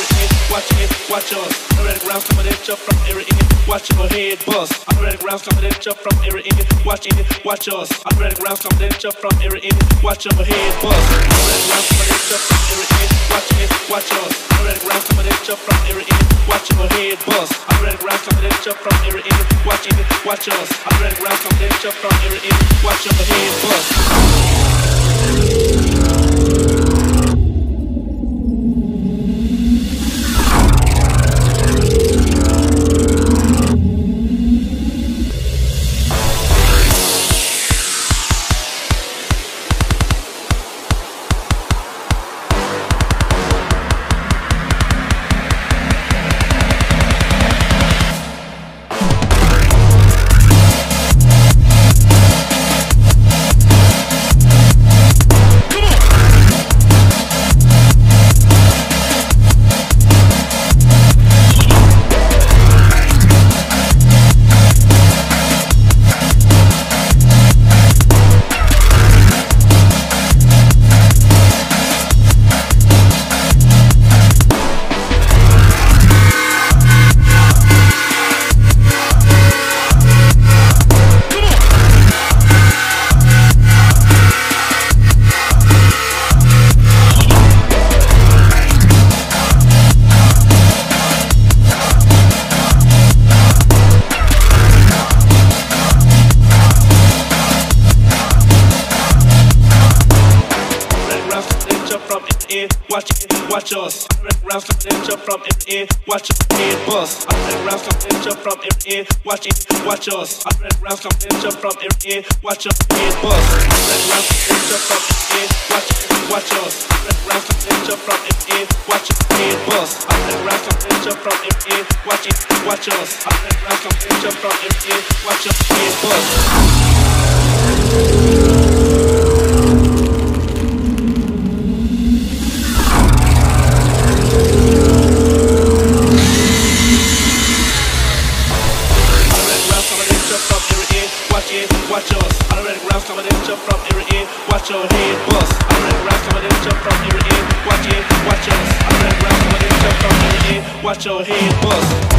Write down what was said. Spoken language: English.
every end. Watch us. Under the ground, coming at you from every end. Watch your head bust. Under the ground, coming at you from every end. Watch us. Under the ground, coming at you from every end. Watch your head bust. Under the ground, coming at you from every end. Watch us. Under the ground, coming at you from every end. Watch your head bust. Under the ground, coming at you from every end. Watch us. Under the ground, coming at you from every end. Watch your head bust. Watch us. Rounds coming at you from every end. Watch your head bust. Rounds coming at you from every end. Watch us. Rounds coming at you from every end. Watch your head bust. Rounds coming at you from every end. Watch us. Rounds coming at you from every end. Watch your head bust. Rounds coming at you from every end. Watch us. Rounds coming at you from every end. Watch your head bust. Watch us. Under the ground, coming at you from every end. Watch your head bust. Under the ground, coming at you from every end. Watch us. Under the ground, coming at you from every end. Watch your head bust.